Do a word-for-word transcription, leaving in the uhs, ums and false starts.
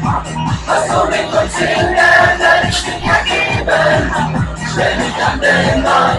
hast du mich zum Singen der Lichter gegeben, stell mich an den Mann.